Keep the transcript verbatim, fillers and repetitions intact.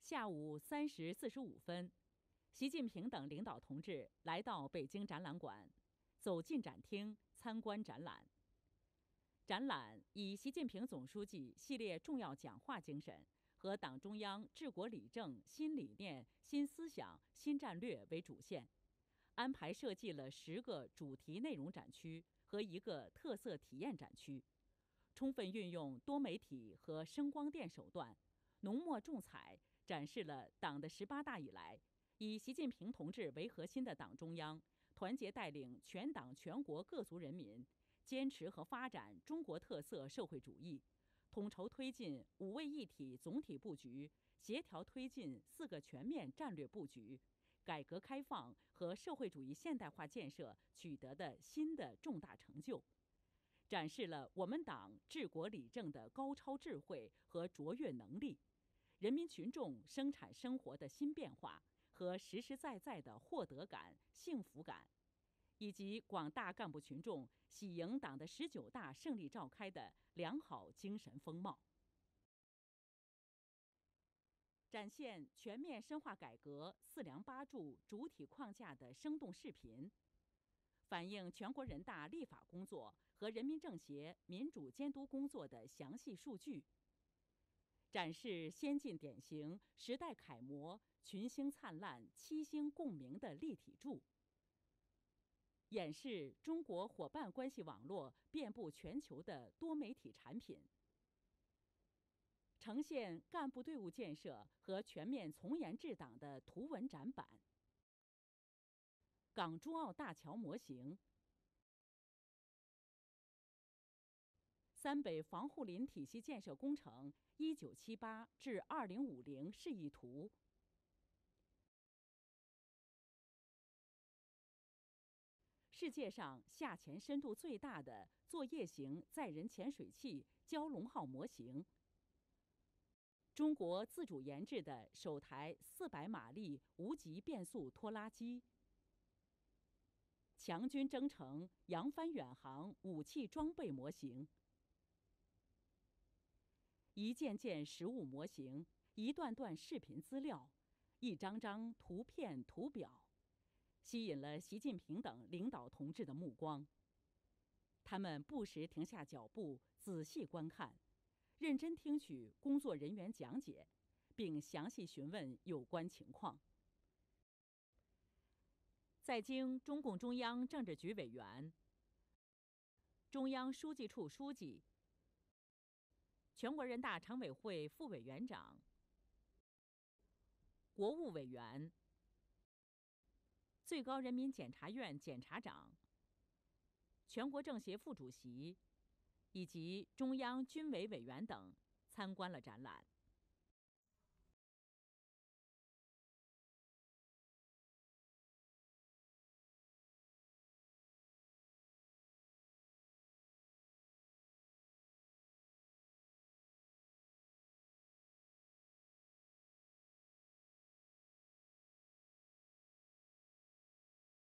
下午三时四十五分，习近平等领导同志来到北京展览馆，走进展厅参观展览。展览以习近平总书记系列重要讲话精神和党中央治国理政新理念、新思想、新战略为主线，安排设计了十个主题内容展区和一个特色体验展区，充分运用多媒体和声光电手段，浓墨重彩展示了党的十八大以来，以习近平同志为核心的党中央团结带领全党全国各族人民，坚持和发展中国特色社会主义，统筹推进五位一体总体布局，协调推进四个全面战略布局，改革开放和社会主义现代化建设取得的新的重大成就，展示了我们党治国理政的高超智慧和卓越能力，人民群众生产生活的新变化和实实在在的获得感、幸福感，以及广大干部群众喜迎党的十九大胜利召开的良好精神风貌。展现全面深化改革四梁八柱主体框架的生动视频，反映全国人大立法工作和人民政协民主监督工作的详细数据，展示先进典型、时代楷模、群星灿烂、七星共鸣的立体柱，演示中国伙伴关系网络遍布全球的多媒体产品，呈现干部队伍建设和全面从严治党的图文展板，港珠澳大桥模型、三北防护林体系建设工程一九七八至二零五零示意图，世界上下潜深度最大的作业型载人潜水器蛟龙号模型，中国自主研制的首台四百马力无级变速拖拉机，强军征程扬帆远航武器装备模型，一件件实物模型，一段段视频资料，一张张图片图表，吸引了习近平等领导同志的目光。他们不时停下脚步，仔细观看，认真听取工作人员讲解，并详细询问有关情况。在京中共中央政治局委员、中央书记处书记、全国人大常委会副委员长、国务委员、最高人民检察院检察长、全国政协副主席以及中央军委委员等参观了展览。